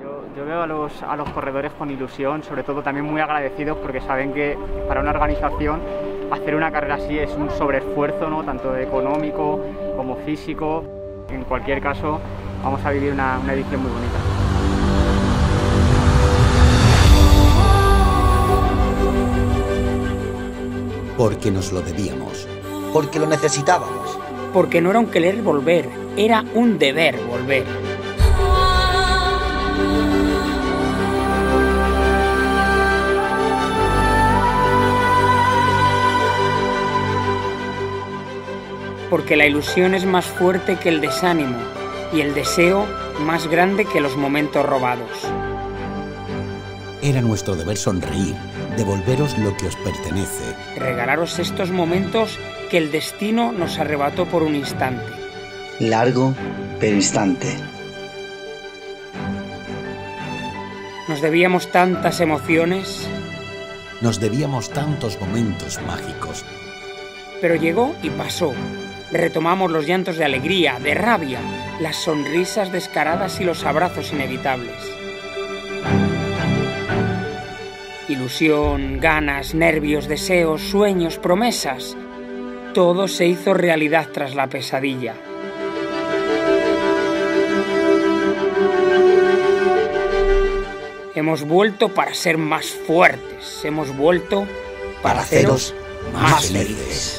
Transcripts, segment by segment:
Yo veo a los corredores con ilusión, sobre todo también muy agradecidos porque saben que para una organización hacer una carrera así es un sobreesfuerzo, ¿no? Tanto económico como físico. En cualquier caso, vamos a vivir una edición muy bonita. Porque nos lo debíamos. Porque lo necesitábamos. Porque no era un querer volver, era un deber volver. Porque la ilusión es más fuerte que el desánimo y el deseo más grande que los momentos robados. Era nuestro deber sonreír, devolveros lo que os pertenece. Regalaros estos momentos que el destino nos arrebató por un instante. Largo, pero instante. Nos debíamos tantas emociones. Nos debíamos tantos momentos mágicos. Pero llegó y pasó. Retomamos los llantos de alegría, de rabia, las sonrisas descaradas y los abrazos inevitables. Ilusión, ganas, nervios, deseos, sueños, promesas. Todo se hizo realidad tras la pesadilla. Hemos vuelto para ser más fuertes. Hemos vuelto para haceros más felices.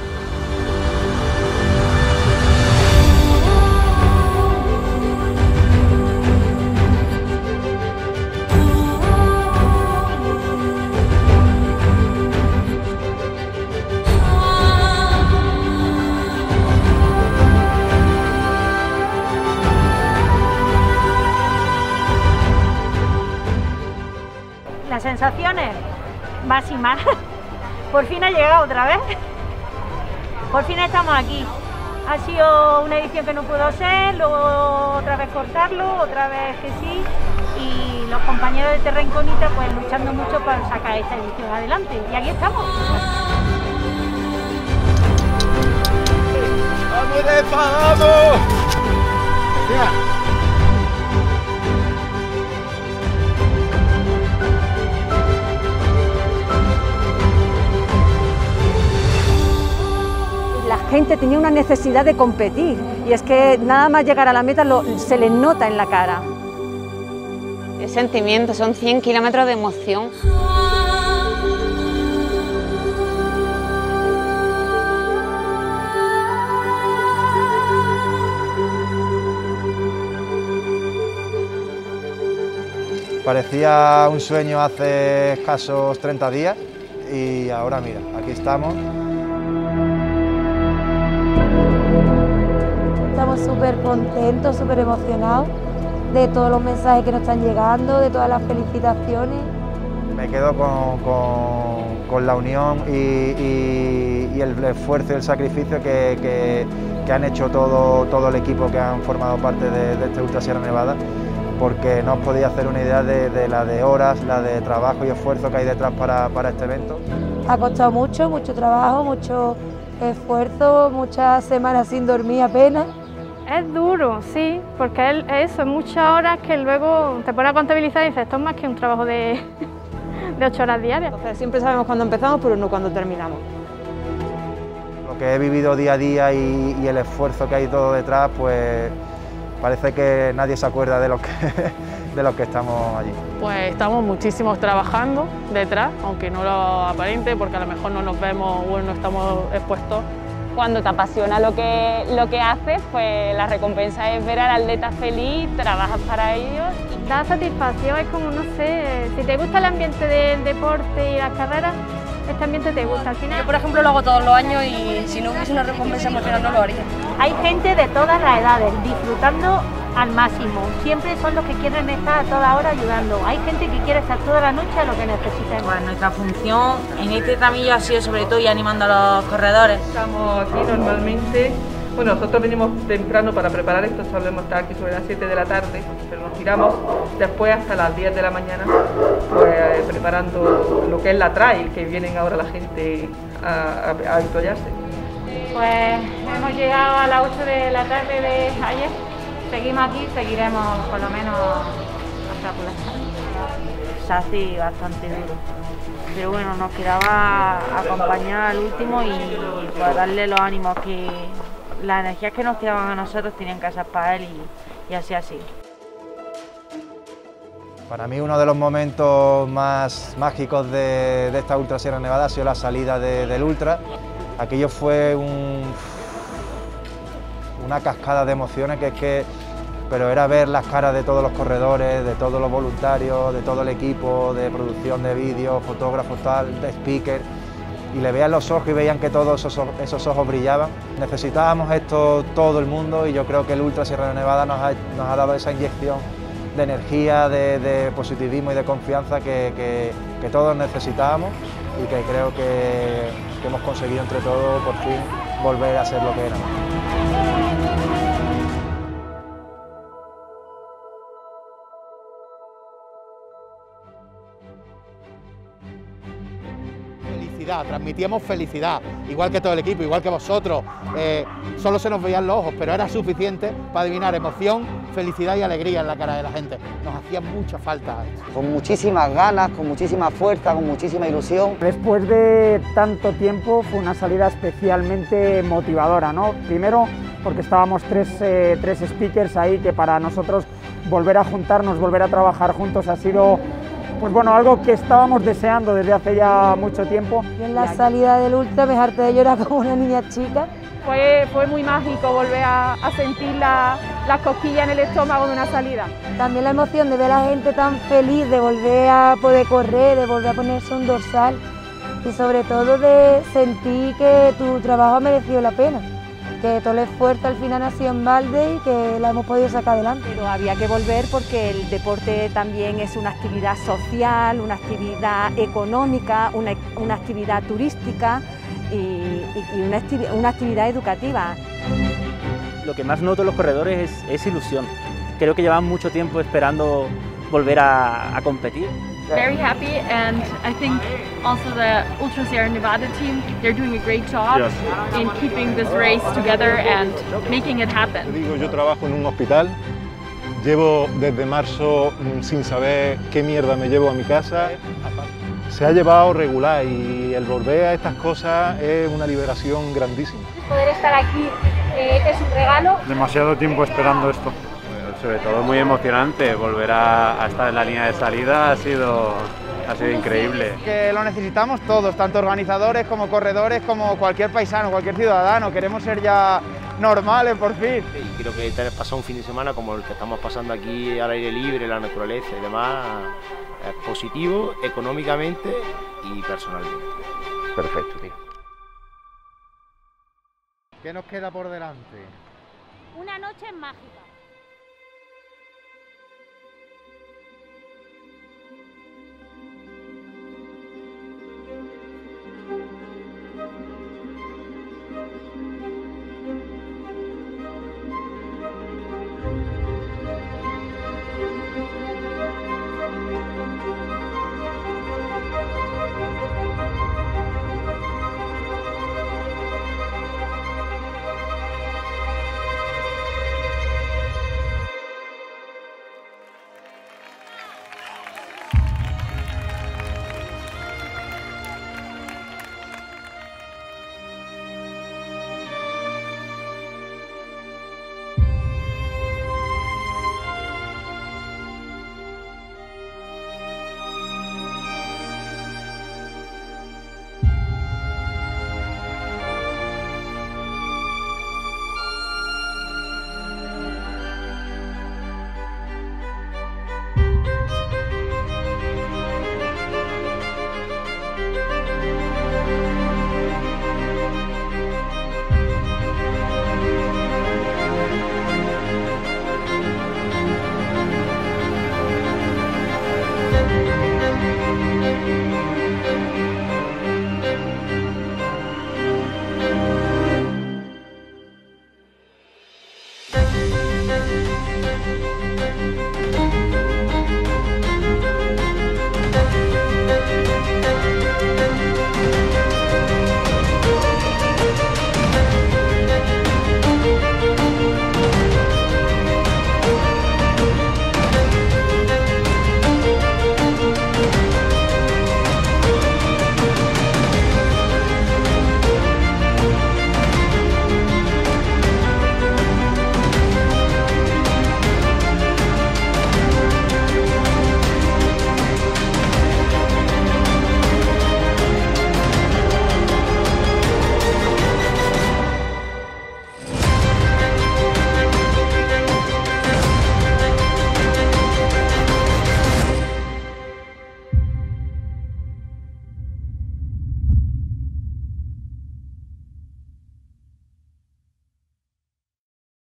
Las sensaciones, más y más. Por fin ha llegado otra vez. Por fin estamos aquí. Ha sido una edición que no pudo ser, luego otra vez cortarlo, otra vez que sí. Y los compañeros de Terra Incógnita pues luchando mucho para sacar esta edición adelante. Y aquí estamos. ¡Vamos de vamos! La gente tenía una necesidad de competir y es que nada más llegar a la meta se les nota en la cara. Qué sentimiento, son 100 kilómetros de emoción. Parecía un sueño hace escasos 30 días y ahora mira, aquí estamos. Estamos súper contentos, súper emocionados de todos los mensajes que nos están llegando, de todas las felicitaciones. Me quedo con la unión y el esfuerzo y el sacrificio que han hecho todo el equipo que han formado parte de este Ultra Sierra Nevada, porque no os podéis hacer una idea de la de horas, la de trabajo y esfuerzo que hay detrás para este evento. Ha costado mucho trabajo, mucho esfuerzo, muchas semanas sin dormir apenas. Es duro, sí, porque es muchas horas que luego te pones a contabilizar y dices, esto es más que un trabajo de 8 horas diarias. Entonces, siempre sabemos cuándo empezamos, pero no cuándo terminamos. Lo que he vivido día a día y el esfuerzo que hay todo detrás, pues parece que nadie se acuerda de los que estamos allí. Pues estamos muchísimos trabajando detrás, aunque no lo aparente, porque a lo mejor no nos vemos o no estamos expuestos. Cuando te apasiona lo que haces, pues la recompensa es ver al atleta feliz, trabajas para ellos. Da satisfacción, es como, no sé, si te gusta el ambiente del deporte y las carreras, este ambiente te gusta al final. Yo, por ejemplo, lo hago todos los años y si no hubiese una recompensa emocional no lo haría. Hay gente de todas las edades disfrutando al máximo. Siempre son los que quieren estar a toda hora ayudando. Hay gente que quiere estar toda la noche a lo que necesiten. Pues nuestra función en este tramillo ha sido sobre todo ir animando a los corredores. Estamos aquí normalmente, bueno, nosotros venimos temprano para preparar esto, solemos estar aquí sobre las 7 de la tarde, pero nos tiramos después hasta las 10 de la mañana pues, preparando lo que es la trail, que vienen ahora la gente a avituallarse. Pues hemos llegado a las 8 de la tarde de ayer, seguimos aquí, seguiremos por lo menos espectacular. Se hace bastante duro. Pero bueno, nos quedaba acompañar al último y pues, darle los ánimos que las energías que nos quedaban a nosotros tenían que ser para él y así. Para mí uno de los momentos más mágicos de esta Ultra Sierra Nevada ha sido la salida del Ultra. Aquello fue una cascada de emociones pero era ver las caras de todos los corredores, de todos los voluntarios, de todo el equipo de producción de vídeos, fotógrafos, tal, de speaker, y le veían los ojos y veían que todos esos ojos brillaban. Necesitábamos esto todo el mundo y yo creo que el Ultra Sierra Nevada nos ha dado esa inyección de energía, de positivismo y de confianza que todos necesitábamos y que creo que hemos conseguido entre todos por fin volver a ser lo que éramos. Transmitíamos felicidad, igual que todo el equipo, igual que vosotros, solo se nos veían los ojos, pero era suficiente para adivinar emoción, felicidad y alegría en la cara de la gente. Nos hacía mucha falta. Con muchísimas ganas, con muchísima fuerza, con muchísima ilusión. Después de tanto tiempo fue una salida especialmente motivadora, ¿no? Primero porque estábamos tres speakers ahí que para nosotros volver a juntarnos, volver a trabajar juntos ha sido pues bueno, algo que estábamos deseando desde hace ya mucho tiempo. Yo en la salida del Ultra me harté de llorar como una niña chica. Fue muy mágico volver a sentir las cosquillas en el estómago de una salida. También la emoción de ver a la gente tan feliz, de volver a poder correr, de volver a ponerse un dorsal y sobre todo de sentir que tu trabajo ha merecido la pena. Que todo el esfuerzo al final ha sido en balde y que la hemos podido sacar adelante. Pero había que volver porque el deporte también es una actividad social, una actividad económica, una actividad turística y una actividad educativa. Lo que más noto en los corredores es ilusión. Creo que llevan mucho tiempo esperando volver a competir. Very happy, and I think also the Ultra Sierra Nevada team, they're doing a great job in keeping this race together and making it happen. Yo trabajo en un hospital, llevo desde marzo sin saber qué mierda me llevo a mi casa. Se ha llevado regular y el volver a estas cosas es una liberación grandísima. Poder estar aquí es un regalo. Demasiado tiempo esperando esto. Sobre todo muy emocionante, volver a estar en la línea de salida ha sido increíble. Que lo necesitamos todos, tanto organizadores como corredores, como cualquier paisano, cualquier ciudadano. Queremos ser ya normales por fin. Y creo que pasar un fin de semana como el que estamos pasando aquí al aire libre, la naturaleza y demás, es positivo económicamente y personalmente. Perfecto, tío. ¿Qué nos queda por delante? Una noche mágica.